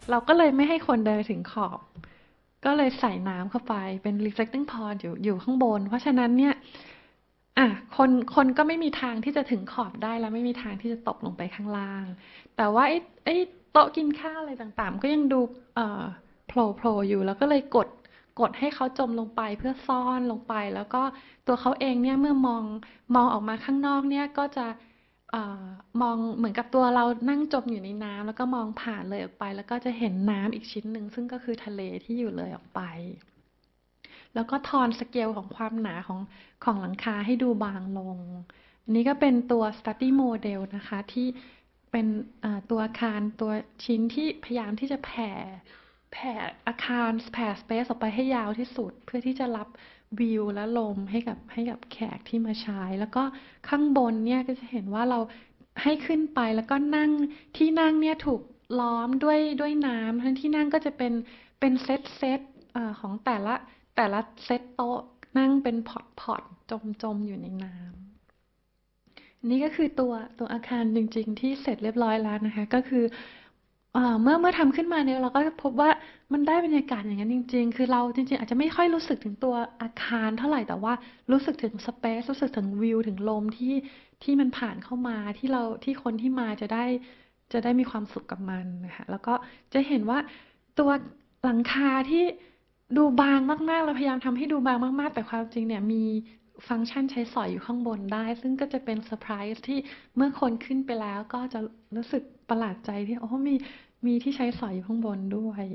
เราก็เลยไม่ให้คนเดินถึงขอบก็เลยใส่น้ำเข้าไปเป็น reflecting pond อยู่ข้างบนเพราะฉะนั้นเนี่ยอ่ะคนก็ไม่มีทางที่จะถึงขอบได้แล้วไม่มีทางที่จะตกลงไปข้างล่างแต่ว่าไอ้โต๊ะกินข้าวอะไรต่างๆก็ยังดูเอ่อโผล่อยู่แล้วก็เลยกดให้เขาจมลงไปเพื่อซ่อนลงไปแล้วก็ตัวเขาเองเนี่ยเมื่อมองออกมาข้างนอกเนี่ยก็จะเอ่อมองเหมือนกับตัวเรานั่งจมอยู่ในน้ำแล้วก็มองผ่านเลยออกไปแล้วก็จะเห็นน้ำอีกชิ้นหนึ่งซึ่งก็คือทะเลที่อยู่เลยออกไปแล้วก็ทอนสเกลของความหนาของหลังคาให้ดูบางลงอันนี้ก็เป็นตัว study model นะคะที่เป็นตัวอาคารตัวชิ้นที่พยายามที่จะแผ่อาคารแผ่สเปซออกไปให้ยาวที่สุดเพื่อที่จะรับวิวและลมให้กับแขกที่มาใช้แล้วก็ข้างบนเนี่ยก็จะเห็นว่าเราให้ขึ้นไปแล้วก็นั่งที่นั่งเนี่ยถูกล้อมด้วยน้ำทั้งที่นั่งก็จะเป็นเซตของแต่ละเซตโต๊ะนั่งเป็นพอตจมอยู่ในน้ำนี่ก็คือตัวอาคารจริงๆที่เสร็จเรียบร้อยแล้วนะคะก็คือเมื่อทำขึ้นมาเนี่ยเราก็พบว่ามันได้บรรยากาศอย่างนั้นจริงๆคือเราจริงๆอาจจะไม่ค่อยรู้สึกถึงตัวอาคารเท่าไหร่แต่ว่ารู้สึกถึงสเปซรู้สึกถึงวิวถึงลมที่มันผ่านเข้ามาที่คนที่มาจะได้มีความสุขกับมันนะคะแล้วก็จะเห็นว่าตัวหลังคาที่ดูบางมากๆเราพยายามทำให้ดูบางมากๆแต่ความจริงเนี่ยมีฟังก์ชันใช้สอยอยู่ข้างบนได้ซึ่งก็จะเป็นเซอร์ไพรส์ที่เมื่อคนขึ้นไปแล้วก็จะรู้สึกประหลาดใจที่โอ้มีที่ใช้สอยอยู่ข้างบนด้วย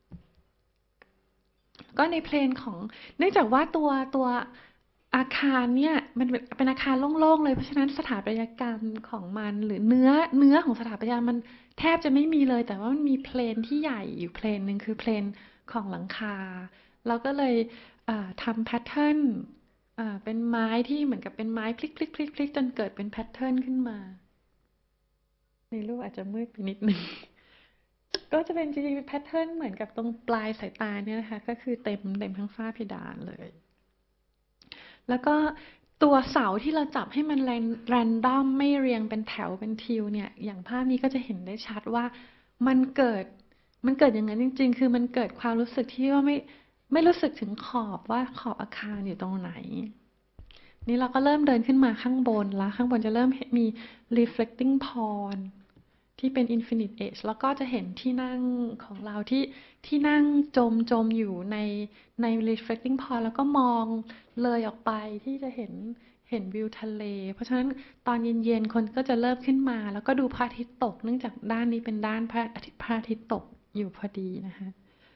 ก็ในเพลนของเนื่องจากว่าตัวอาคารเนี่ยมันเป็นอาคารโล่งๆเลยเพราะฉะนั้นสถาปัตยกรรมของมันหรือเนื้อของสถาปัตยกรรมมันแทบจะไม่มีเลยแต่ว่ามันมีเพลนที่ใหญ่อยู่เพลนหนึ่งคือเพลนของหลังคาเราก็เลยทำแพทเทิร์นเป็นไม้ที่เหมือนกับเป็นไม้พลิกๆๆๆจนเกิดเป็นแพทเทิร์นขึ้นมาในรูปอาจจะมืดไปนิดนึง ก็จะเป็นจริงๆเป็นแพทเทิร์นเหมือนกับตรงปลายสายตาเนี่ยนะคะก็คือเต็มทั้งฝ้าเพดานเลยแล้วก็ตัวเสาที่เราจับให้มันแรนดอมไม่เรียงเป็นแถวเป็นทิวเนี่ยอย่างภาพนี้ก็จะเห็นได้ชัดว่ามันเกิดมันเกิดอย่างนั้นจริงๆคือมันเกิดความรู้สึกที่ว่าไม่รู้สึกถึงขอบว่าขอบอาคารอยู่ตรงไหนนี่เราก็เริ่มเดินขึ้นมาข้างบนแล้วข้างบนจะเริ่มมี reflecting pond ที่เป็น Infinite Edge แล้วก็จะเห็นที่นั่งของเราที่นั่งจมอยู่ใน Reflecting Pond แล้วก็มองเลยออกไปที่จะเห็นวิวทะเลเพราะฉะนั้นตอนเย็นๆคนก็จะเริ่มขึ้นมาแล้วก็ดูพระอาทิตย์ตกเนื่องจากด้านนี้เป็นด้านพระอาทิตย์ตกอยู่พอดีนะคะ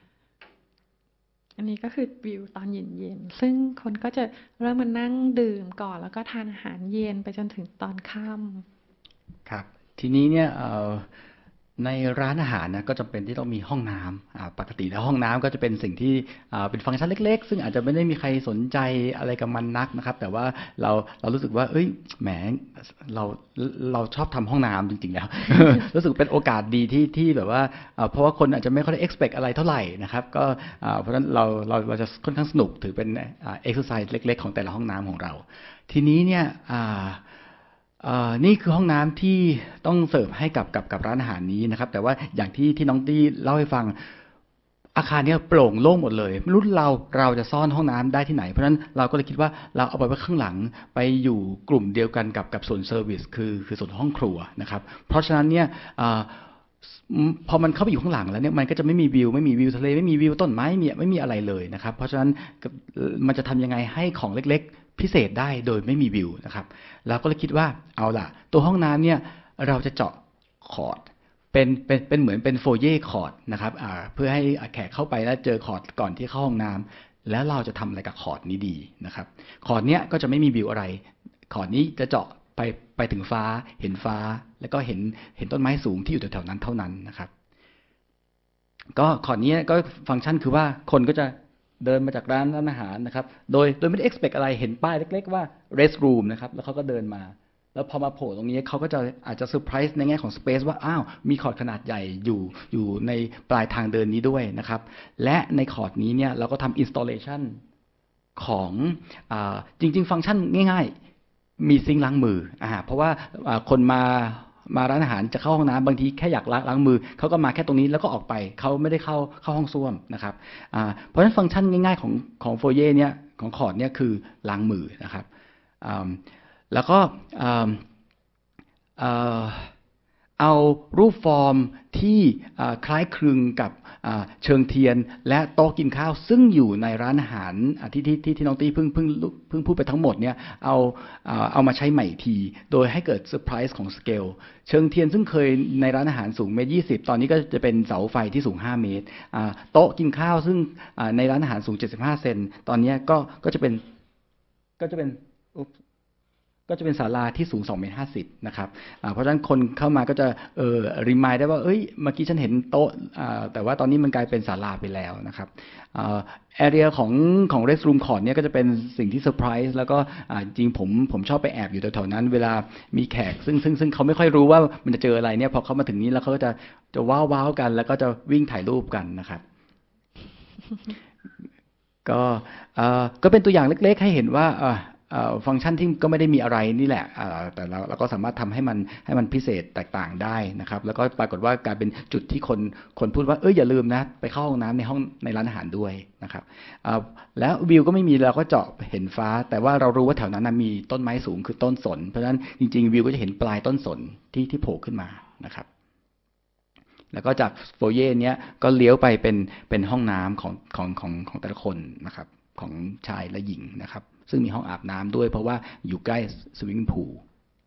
อันนี้ก็คือวิวตอนเย็นๆซึ่งคนก็จะเริ่มมานั่งดื่มก่อนแล้วก็ทานอาหารเย็นไปจนถึงตอนค่ครับทีนี้เนี่ยในร้านอาหารนะก็จำเป็นที่ต้องมีห้องน้ำปกติแล้วห้องน้ำก็จะเป็นสิ่งที่เป็นฟังก์ชันเล็กๆซึ่งอาจจะไม่ได้มีใครสนใจอะไรกับมันนักนะครับแต่ว่าเราเรารู้สึกว่าเอ้ยแหมเราเราชอบทำห้องน้ำจริงๆแล้วรู้สึกเป็นโอกาสดีที่แบบว่าเพราะว่าคนอาจจะไม่ค่อยได้ expect อะไรเท่าไหร่นะครับก็เพราะฉะนั้นเราจะค่อนข้างสนุกถือเป็นexercise เล็กๆของแต่ละห้องน้ำของเราทีนี้เนี่ยนี่คือห้องน้ำที่ต้องเสิร์ฟให้กับร้านอาหารนี้นะครับแต่ว่าอย่างที่น้องตี้เล่าให้ฟังอาคารนี้โปร่งโล่งหมดเลยรุ่นเราจะซ่อนห้องน้ำได้ที่ไหนเพราะฉะนั้นเราก็เลยคิดว่าเราเอาไปไว้ข้างหลังไปอยู่กลุ่มเดียวกันกับส่วนเซอร์วิสคือส่วนห้องครัวนะครับเพราะฉะนั้นเนี่ยพอมันเข้าไปอยู่ข้างหลังแล้วเนี่ยมันก็จะไม่มีวิวทะเลไม่มีวิวต้นไม้ไม่มีอะไรเลยนะครับเพราะฉะนั้นมันจะทำยังไงให้ของเล็กๆพิเศษได้โดยไม่มีวิวนะครับเราก็เลยคิดว่าเอาล่ะตัวห้องน้ำเนี่ยเราจะเจาะคอร์ดเป็นเหมือนเป็นโฟเย่คอร์ดนะครับเพื่อให้แขกเข้าไปแล้วเจอคอร์ดก่อนที่เข้าห้องน้ำแล้วเราจะทำอะไรกับคอร์ดนี้ดีนะครับคอร์ดเนี้ยก็จะไม่มีวิวอะไรคอร์ดนี้จะเจาะไปถึงฟ้าเห็นฟ้าแล้วก็เห็นต้นไม้สูงที่อยู่แถวๆนั้นเท่านั้นนะครับก็คอร์ดนี้ก็ฟังก์ชันคือว่าคนก็จะเดินมาจากร้านอาหารนะครับโดยไม่ได้ expect อะไรเห็นป้ายเล็กๆว่า rest room นะครับแล้วเขาก็เดินมาแล้วพอมาโผล่ตรงนี้เขาก็จะอาจจะเซอร์ไพรส์ในแง่ของ space ว่าอ้าวมีคอร์ดขนาดใหญ่อยู่ในปลายทางเดินนี้ด้วยนะครับและในคอร์ดนี้เนี่ยเราก็ทำ installation ของจริงๆฟังก์ชันง่ายๆมีซิงค์ล้างมือเพราะว่าคนมามาร้านอาหารจะเข้าห้องน้ำบางทีแค่อยากล้างมือเขาก็มาแค่ตรงนี้แล้วก็ออกไปเขาไม่ได้เข้าห้องส้วมนะครับเพราะฉะนั้นฟังก์ชันง่ายๆของโฟเย่เนี่ยของคอร์ดเนี่ยคือล้างมือนะครับแล้วก็เอารูปฟอร์มที่คล้ายคลึงกับเชิงเทียนและโต๊ะกินข้าวซึ่งอยู่ในร้านอาหารที่น้องตี้เพิ่งพูดไปทั้งหมดเนี่ยเอามาใช้ใหม่อีกทีโดยให้เกิดเซอร์ไพรส์ของสเกลเชิงเทียนซึ่งเคยในร้านอาหารสูง1.20 ตอนนี้ก็จะเป็นเสาไฟที่สูง5 เมตรโต๊ะกินข้าวซึ่งในร้านอาหารสูง75 เซนตอนนี้ก็จะเป็นศาลาที่สูง2.50 เมตรนะครับเพราะฉะนั้นคนเข้ามาก็จะรีมายได้ว่าเมื่อกี้ฉันเห็นโต๊ะแต่ว่าตอนนี้มันกลายเป็นศาลาไปแล้วนะครับแอเรียของเรสรูมคอร์ดเนี่ยก็จะเป็นสิ่งที่เซอร์ไพรส์แล้วก็จริงผมชอบไปแอบอยู่แถวๆนั้นเวลามีแขกซึ่งเขาไม่ค่อยรู้ว่ามันจะเจออะไรเนี่ยพอเขามาถึงนี้แล้วเขาก็จะว้าวกันแล้วก็จะวิ่งถ่ายรูปกันนะครับก็เป็นตัวอย่างเล็กๆให้เห็นว่าฟังก์ชันที่ก็ไม่ได้มีอะไรนี่แหละแต่เราก็สามารถทำให้มันพิเศษแตกต่างได้นะครับแล้วก็ปรากฏว่ากลายเป็นจุดที่คนพูดว่าอย่าลืมนะไปเข้าห้องน้ำในร้านอาหารด้วยนะครับแล้ววิวก็ไม่มีเราก็เจาะเห็นฟ้าแต่ว่าเรารู้ว่าแถวนั้นมีต้นไม้สูงคือต้นสนเพราะฉะนั้นจริงๆวิวก็จะเห็นปลายต้นสนที่โผล่ขึ้นมานะครับแล้วก็จากโฟเย่เนี้ยก็เลี้ยวไปเป็นห้องน้ำของแต่ละคนนะครับของชายและหญิงนะครับซึ่งมีห้องอาบน้ำด้วยเพราะว่าอยู่ใกล้สวิมมิ่งพูล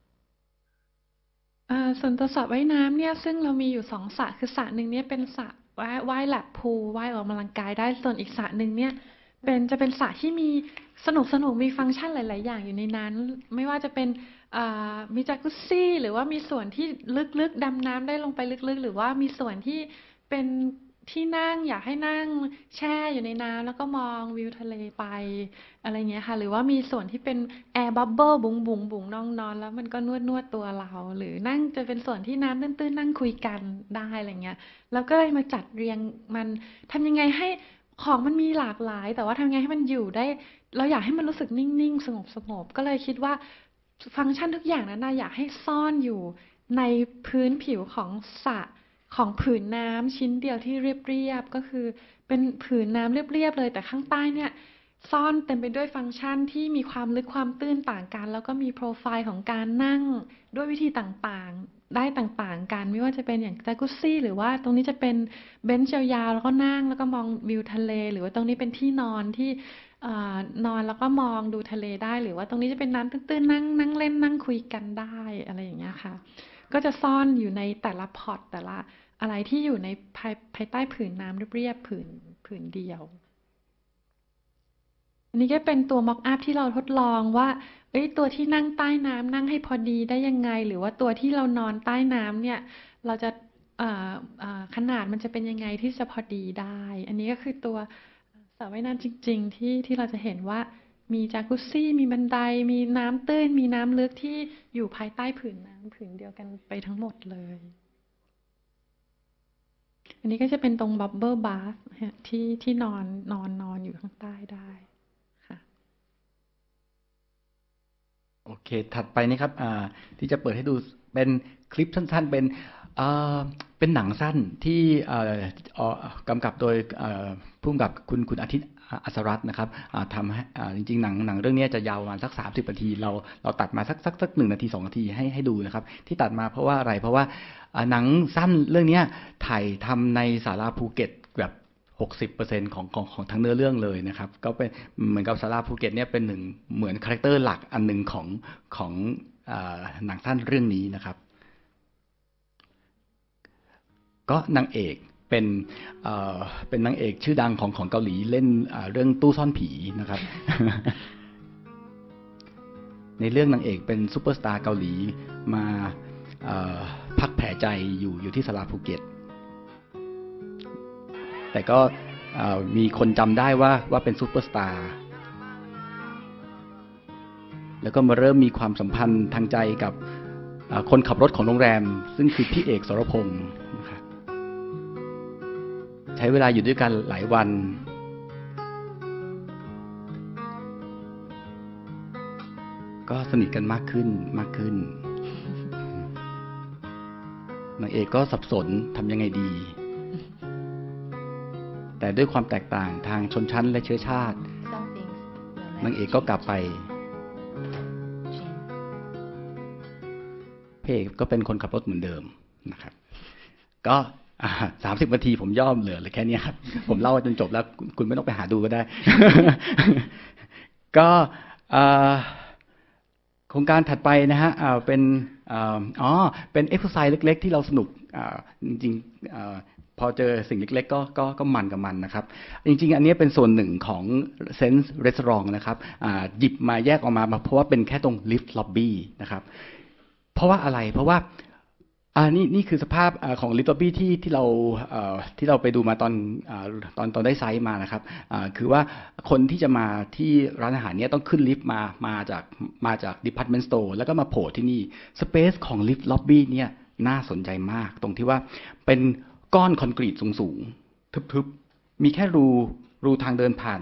ส่วนตัวสระว่ายน้ำเนี่ยซึ่งเรามีอยู่2 สระคือสระหนึ่งเนี่ยเป็นสระว่ายแลบพูลว่ายออกกำลังกายได้ส่วนอีกสระหนึ่งเนี่ยจะเป็นสระที่มีสนุกมีฟังก์ชันหลายๆอย่างอยู่ในนั้นไม่ว่าจะเป็นมีจากุซซี่หรือว่ามีส่วนที่ลึกๆดำน้ำได้ลงไปลึกๆหรือว่ามีส่วนที่เป็นที่นั่งอยากให้นั่งแช่อยู่ในน้ำแล้วก็มองวิวทะเลไปอะไรเงี้ยค่ะหรือว่ามีส่วนที่เป็นแอร์บับเบิลบุ๋งบุ๋งบุ๋งนอนแล้วมันก็นวดตัวเราหรือนั่งจะเป็นส่วนที่น้ำตื้นๆนั่งคุยกันได้อะไรเงี้ยแล้วก็เลยมาจัดเรียงมันทำยังไงให้ของมันมีหลากหลายแต่ว่าทำยังไงให้มันอยู่ได้เราอยากให้มันรู้สึกนิ่งๆสงบก็เลยคิดว่าฟังก์ชันทุกอย่างนั้นนะอยากให้ซ่อนอยู่ในพื้นผิวของสระของผืนน้ำชิ้นเดียวที่เรียบๆก็คือเป็นผืนน้ำเรียบๆเลยแต่ข้างใต้เนี่ยซ่อนเต็มไปด้วยฟังก์ชันที่มีความลึกความตื้นต่างกันแล้วก็มีโปรไฟล์ของการนั่งด้วยวิธีต่างๆได้ต่างๆกันไม่ว่าจะเป็นอย่างจากุซซี่หรือว่าตรงนี้จะเป็นเบนช์ยาวๆแล้วก็นั่งแล้วก็มองวิวทะเลหรือว่าตรงนี้เป็นที่นอนที่นอนแล้วก็มองดูทะเลได้หรือว่าตรงนี้จะเป็นน้ำตื้นๆนั่งเล่นนั่งคุยกันได้อะไรอย่างเงี้ยค่ะก็จะซ่อนอยู่ในแต่ละพอร์ตแต่ละอะไรที่อยู่ในภายใต้ผืนน้ำเรียบๆผืนเดียวอันนี้ก็เป็นตัวม็อกอัพที่เราทดลองว่าตัวที่นั่งใต้น้ำนั่งให้พอดีได้ยังไงหรือว่าตัวที่เรานอนใต้น้ำเนี่ยเราจะขนาดมันจะเป็นยังไงที่จะพอดีได้อันนี้ก็คือตัวสระว่ายน้ำจริงๆที่เราจะเห็นว่ามีจากุซซี่มีบันไดมีน้ำตื้นมีน้ำลึกที่อยู่ภายใต้ผืนน้ำผืนเดียวกันไปทั้งหมดเลยอันนี้ก็จะเป็นตรงบับเบิลบาธที่นอนอยู่ข้างใต้ได้ค่ะโอเคถัดไปนี่ครับที่จะเปิดให้ดูเป็นคลิปสั้นๆอ่าเป็นหนังสั้นที่กำกับโดยผู้กำกับคุณอาทิตย์อัศรัตน์นะครับทำให้จริงๆหนังเรื่องนี้จะยาวประมาณสัก30 นาทีเราตัดมาสัก1 นาที 2 นาทีให้ดูนะครับที่ตัดมาเพราะว่าอะไรเพราะว่าหนังสั้นเรื่องนี้ถ่ายทำในศาลาภูเก็ตแบบ60%ของทั้งเนื้อเรื่องเลยนะครับก็เป็นเหมือนกับศาลาภูเก็ตเนี่ยเป็นเหมือนคาแรคเตอร์หลักอันหนึ่งของหนังสั้นเรื่องนี้นะครับก็นางเอกเป็นนางเอกชื่อดังของเกาหลีเล่นเรื่องตู้ซ่อนผีนะครับ ในเรื่องนางเอกเป็นซูเปอร์สตาร์เกาหลีมาพักแผลใจอยู่ที่ศาลาภูเก็ตแต่ก็มีคนจำได้ว่าเป็นซูเปอร์สตาร์แล้วก็มาเริ่มมีความสัมพันธ์ทางใจกับคนขับรถของโรงแรมซึ่งคือพี่เอกสรพงษ์นะครับใช้เวลาอยู่ด้วยกันหลายวันก็สนิทกันมากขึ้นนางเอกก็สับสนทำยังไงดี แต่ด้วยความแตกต่างทางชนชั้นและเชื้อชาติ Some things will นาง never เอกก็กลับ change. ไป Jane. พระเอกก็เป็นคนขับรถเหมือนเดิมนะครับ ก็30 นาทีผมย่อมเหลือเลยแค่นี้ครับ ผมเล่าจนจบแล้วคุณไม่ต้องไปหาดูก็ได้ ก็โครงการถัดไปนะฮะเป็นเป็นเอ็กซ์ไซส์เล็กๆที่เราสนุกจริงๆพอเจอสิ่งเล็กๆก็มันกับมันนะครับ จริงๆอันนี้เป็นส่วนหนึ่งของ Sense Restaurant นะครับหยิบมาแยกออกมาเพราะว่าเป็นแค่ตรง lift lobby นะครับ เพราะว่าอะไรเพราะว่านี่คือสภาพของ lift lobby ที่เราไปดูมาตอนได้ไซส์มานะครับคือว่าคนที่จะมาที่ร้านอาหารเนี้ยต้องขึ้นลิฟต์มาจาก department store แล้วก็มาโผล่ที่นี่ space ของ lift lobby เนี่ยน่าสนใจมากตรงที่ว่าเป็นก้อนคอนกรีตสูงๆทึบๆมีแค่รูทางเดินผ่าน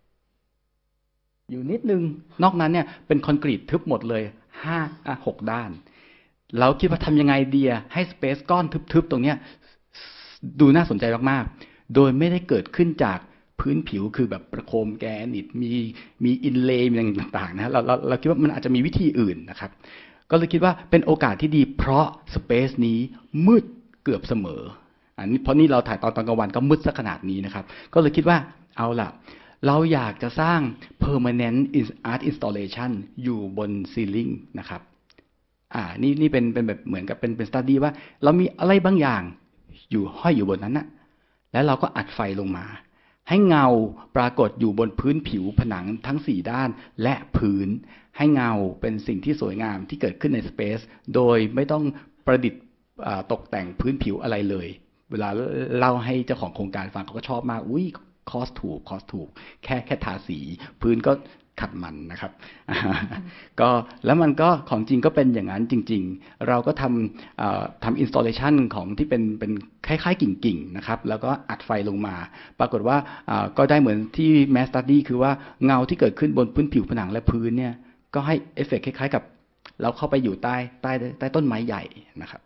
อยู่นิดนึงนอกนั้นเนี่ยเป็นคอนกรีตทึบหมดเลย6 ด้านเราคิดว่าทำยังไงดีให้สเปซก้อนทึบๆตรงเนี้ยดูน่าสนใจมากๆโดยไม่ได้เกิดขึ้นจากพื้นผิวคือแบบประโคมแกรนิตมีอินเลย์มีอะไรต่างๆนะเราคิดว่ามันอาจจะมีวิธีอื่นนะครับก็เลยคิดว่าเป็นโอกาสที่ดีเพราะสเปซนี้มืดเกือบเสมอเพราะนี่เราถ่ายตอนกลางวันก็มืดซะขนาดนี้นะครับก็เลยคิดว่าเอาล่ะเราอยากจะสร้าง permanent art installation อยู่บนซีลิ่งนะครับนี่เป็นแบบเหมือนกับเป็น study ว่าเรามีอะไรบางอย่างห้อยอยู่บนนั้นน่ะแล้วเราก็อัดไฟลงมาให้เงาปรากฏอยู่บนพื้นผิวผนังทั้ง4 ด้านและพื้นให้เงาเป็นสิ่งที่สวยงามที่เกิดขึ้นในสเปซโดยไม่ต้องประดิษฐ์ตกแต่งพื้นผิวอะไรเลยเวลาเล่าให้เจ้าของโครงการฟังเขาก็ชอบมากอุ้ยคอสถูกแค่ทาสีพื้นก็ขัดมันนะครับก็แล้วมันก็ของจริงก็เป็นอย่างนั้นจริงๆเราก็ทำ installation ของที่เป็นคล้ายๆกิ่งๆนะครับแล้วก็อัดไฟลงมาปรากฏว่าก็ได้เหมือนที่ Mass Study คือว่าเงาที่เกิดขึ้นบนพื้นผิวผนังและพื้นเนี่ยก็ให้เอฟเฟกต์คล้ายๆกับเราเข้าไปอยู่ใต้ต้นไม้ใหญ่นะครับ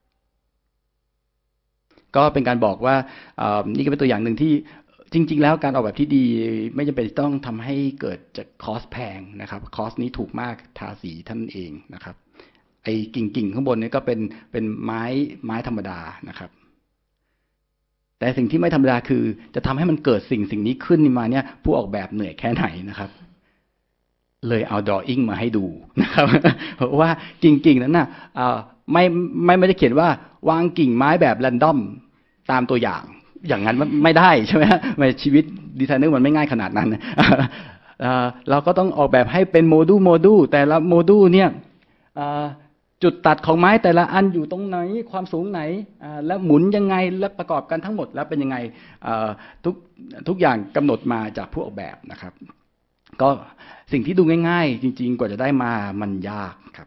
ก็เป็นการบอกว่านี่ก็เป็นตัวอย่างหนึ่งที่จริงๆแล้วการออกแบบที่ดีไม่จำเป็นต้องทำให้เกิดจากคอสแพงนะครับคอสนี้ถูกมากทาสีท่านเองนะครับไอ้กิ่งข้างบนนี้ก็เป็นไม้ธรรมดานะครับแต่สิ่งที่ไม่ธรรมดาคือจะทำให้มันเกิดสิ่งนี้ขึ้นมาเนี่ยผู้ออกแบบเหนื่อยแค่ไหนนะครับเลยเอา drawing มาให้ดูนะครับ เพราะว่ากิ่งนั้นน่ะไม่ได้เขียนว่าวางกิ่งไม้แบบแรนดอมตามตัวอย่างนั้นไม่ได้ใช่ไหมชีวิตดีไซเนอร์มันไม่ง่ายขนาดนั้นเราก็ต้องออกแบบให้เป็นโมดูลแต่ละโมดูลเนี่ยจุดตัดของไม้แต่ละอันอยู่ตรงไหนความสูงไหนแล้วหมุนยังไงและประกอบกันทั้งหมดแล้วเป็นยังไงทุกอย่างกำหนดมาจากผู้ออกแบบนะครับก็สิ่งที่ดูง่ายๆจริงๆกว่าจะได้มามันยากครับ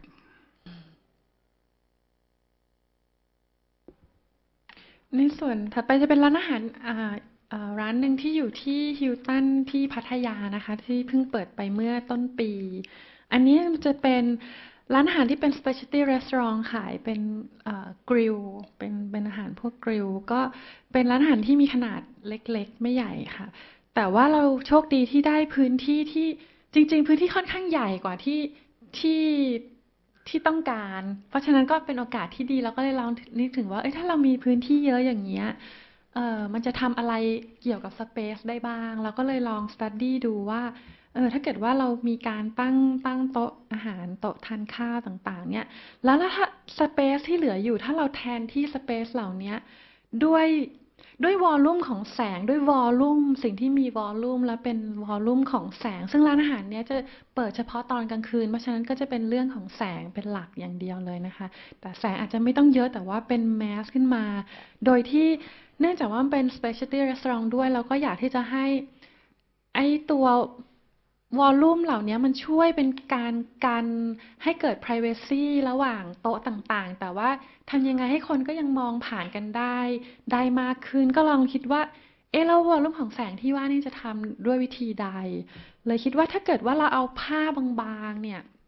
ในส่วนถัดไปจะเป็นร้านอาหารร้านหนึ่งที่อยู่ที่ฮิลตันที่พัทยานะคะที่เพิ่งเปิดไปเมื่อต้นปี อันนี้จะเป็นร้านอาหารที่เป็น specialty restaurant ขายเป็นกริลเป็นอาหารพวกกริลก็เป็นร้านอาหารที่มีขนาดเล็กๆไม่ใหญ่ค่ะแต่ว่าเราโชคดีที่ได้พื้นที่ที่จริงๆพื้นที่ค่อนข้างใหญ่กว่าที่ต้องการเพราะฉะนั้นก็เป็นโอกาสที่ดีเราก็เลยลองนึกถึงว่าถ้าเรามีพื้นที่เยอะอย่างเงี้ยมันจะทำอะไรเกี่ยวกับสเปซได้บ้างเราก็เลยลองสตัดดี้ดูว่าถ้าเกิดว่าเรามีการตั้งโต๊ะอาหารโต๊ะทานข้าวต่างๆเนี่ยแล้วถ้าสเปซที่เหลืออยู่ถ้าเราแทนที่สเปซเหล่านี้ด้วยวอลลุ่มของแสงด้วยวอลลุ่มสิ่งที่มีวอลลุ่มและเป็นวอลลุ่มของแสงซึ่งร้านอาหารเนี้ยจะเปิดเฉพาะตอนกลางคืนเพราะฉะนั้นก็จะเป็นเรื่องของแสงเป็นหลักอย่างเดียวเลยนะคะแต่แสงอาจจะไม่ต้องเยอะแต่ว่าเป็นแมสขึ้นมาโดยที่เนื่องจากว่ามันเป็น specialty restaurant ด้วยเราก็อยากที่จะให้ไอ้ตัววอลลุ่มเหล่านี้มันช่วยเป็นการให้เกิด privacy ระหว่างโต๊ะต่างๆแต่ว่าทำยังไงให้คนก็ยังมองผ่านกันได้มากขึ้นก็ลองคิดว่าแล้ววอลลุ่มของแสงที่ว่านี่จะทำด้วยวิธีใดเลยคิดว่าถ้าเกิดว่าเราเอาผ้าบางๆเนี่ย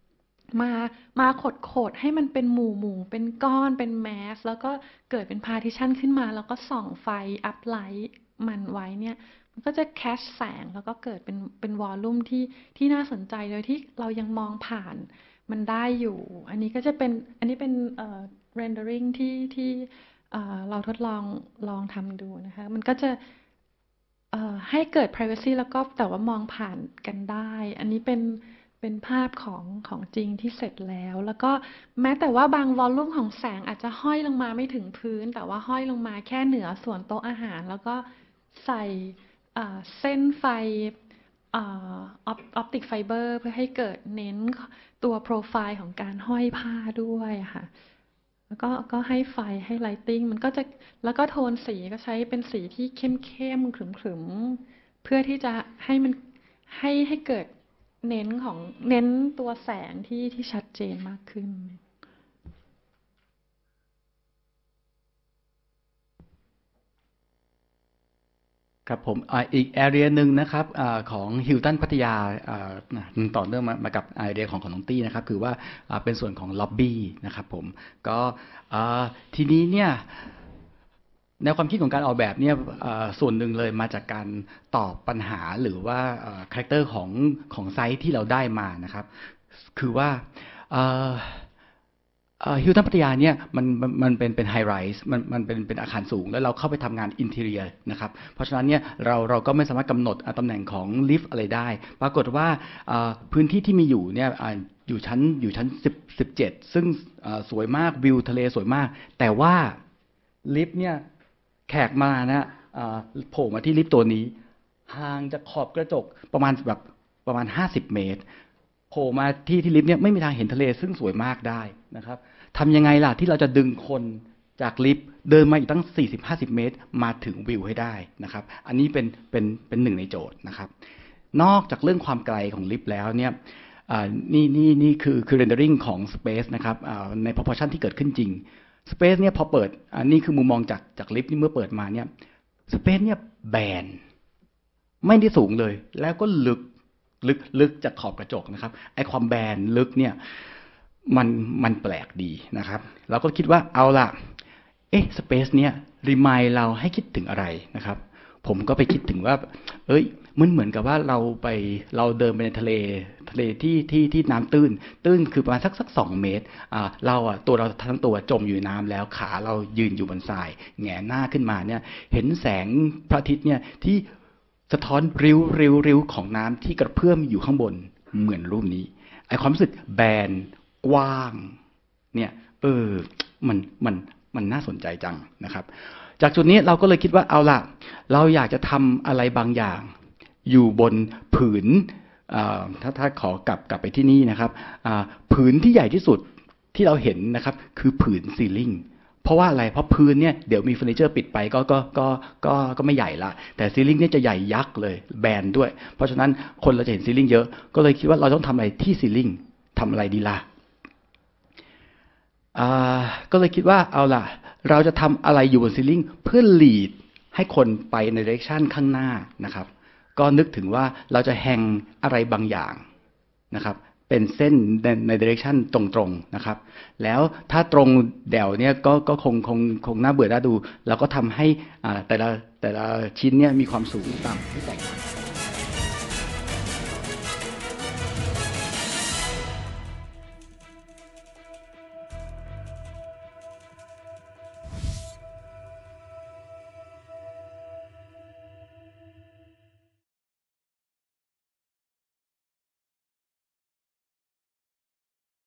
มามาขดให้มันเป็นหมู่เป็นก้อนเป็นแมสแล้วก็เกิดเป็นพาร์ติชันขึ้นมาแล้วก็ส่องไฟอัพไลท์มันไว้เนี่ยมันก็จะแคชแสงแล้วก็เกิดเป็นวอลลุ่มที่น่าสนใจโดยที่เรายังมองผ่านมันได้อยู่อันนี้ก็จะเป็นอันนี้เป็นrendering ที่เราทดลองทำดูนะคะมันก็จะให้เกิด privacy แล้วก็แต่ว่ามองผ่านกันได้อันนี้เป็นภาพของจริงที่เสร็จแล้วแล้วก็แม้แต่ว่าบางวอลลุ่มของแสงอาจจะห้อยลงมาไม่ถึงพื้นแต่ว่าห้อยลงมาแค่เหนือส่วนโต๊ะอาหารแล้วก็ใส่เส้นไฟออปติกไฟเบอร์เพื่อให้เกิดเน้นตัวโปรไฟล์ของการห้อยผ้าด้วยค่ะแล้วก็ให้ไฟให้ไลติ้งมันก็จะแล้วก็โทนสีก็ใช้เป็นสีที่เข้มๆขรึมๆเพื่อที่จะให้มันให้เกิดเน้นตัวแสงที่ชัดเจนมากขึ้นครับผมอีก area หนึ่งนะครับของฮิลตันพัทยาต่อเนื่องมากับไอเดียของน้องตี้นะครับคือว่าเป็นส่วนของล็อบบี้นะครับผมก็ทีนี้เนี่ยแนวความคิดของการออกแบบเนี่ยส่วนหนึ่งเลยมาจากการตอบปัญหาหรือว่าคาแรคเตอร์ของไซต์ที่เราได้มานะครับคือว่าฮิลตันพัทยาเนี่ยมันเป็นไฮไรส์มันเป็นอาคารสูงแล้วเราเข้าไปทำงานอินเทเรียนะครับเพราะฉะนั้นเนี่ยเราก็ไม่สามารถกำหนดตำแหน่งของลิฟต์อะไรได้ปรากฏว่าพื้นที่ที่มีอยู่เนี่ยอยู่ชั้น17ซึ่งสวยมากวิวทะเลสวยมากแต่ว่าลิฟต์เนี่ยแขกมานะโผล่มาที่ลิฟต์ตัวนี้ห่างจากขอบกระจกประมาณ50 เมตรโผล่มาที่ลิฟต์เนี่ยไม่มีทางเห็นทะเลซึ่งสวยมากได้นะครับทำยังไงล่ะที่เราจะดึงคนจากลิฟต์เดินมาอีกตั้ง40-50 เมตรมาถึงวิวให้ได้นะครับอันนี้เป็นหนึ่งในโจทย์นะครับนอกจากเรื่องความไกลของลิฟต์แล้วเนี่ยนี่คือ rendering ของ space นะครับใน proportion ที่เกิดขึ้นจริง space เนี่ยพอเปิดนี่คือมุมมองจากลิฟต์นี่เมื่อเปิดมาเนี่ย space เนี่ยแบนไม่ได้สูงเลยแล้วก็ลึกจากขอบกระจกนะครับไอ้ความแบนลึกเนี่ยมันแปลกดีนะครับเราก็คิดว่าเอาล่ะสเปซเนี่ยรีมายเราให้คิดถึงอะไรนะครับผมก็ไปคิดถึงว่ามันเหมือนกับว่าเราเดินไปในทะเลที่น้ำตื้นคือประมาณสัก2 เมตรเราทั้งตัวจมอยู่ในน้ำแล้วขาเรายืนอยู่บนทรายแหงนหน้าขึ้นมาเนี่ยเห็นแสงพระอาทิตย์เนี่ยที่สะท้อนริ้วของน้ำที่กระเพื่อมอยู่ข้างบนเหมือนรูปนี้ไอความรู้สึกแบนกว้างเนี่ยมันน่าสนใจจังนะครับจากจุดนี้เราก็เลยคิดว่าเอาล่ะเราอยากจะทำอะไรบางอย่างอยู่บนผืนถ้าขอกลับไปที่นี่นะครับผืนที่ใหญ่ที่สุดที่เราเห็นนะครับคือผืนซีลิ่งเพราะว่าอะไรเพราะพื้นเนี่ยเดี๋ยวมีเฟอร์นิเจอร์ปิดไปก็ไม่ใหญ่ละแต่ซีลิ่งเนี่ยจะใหญ่ยักษ์เลยแบนด้วยเพราะฉะนั้นคนเราจะเห็นซีลิ่งเยอะก็เลยคิดว่าเราต้องทำอะไรที่ซีลิ่งทำอะไรดีล่ะก็เลยคิดว่าเอาล่ะเราจะทำอะไรอยู่บนซีลิ่งเพื่อลีดให้คนไปในเดเรคชันข้างหน้านะครับก็นึกถึงว่าเราจะแฮงอะไรบางอย่างนะครับเป็นเส้นในเดเรคชันตรงๆนะครับแล้วถ้าตรงแดวเนี่ยก็คงน่าเบื่อน่าดูเราก็ทำให้แต่ละชิ้นเนี่ยมีความสูงต่ำที่แตกต่าง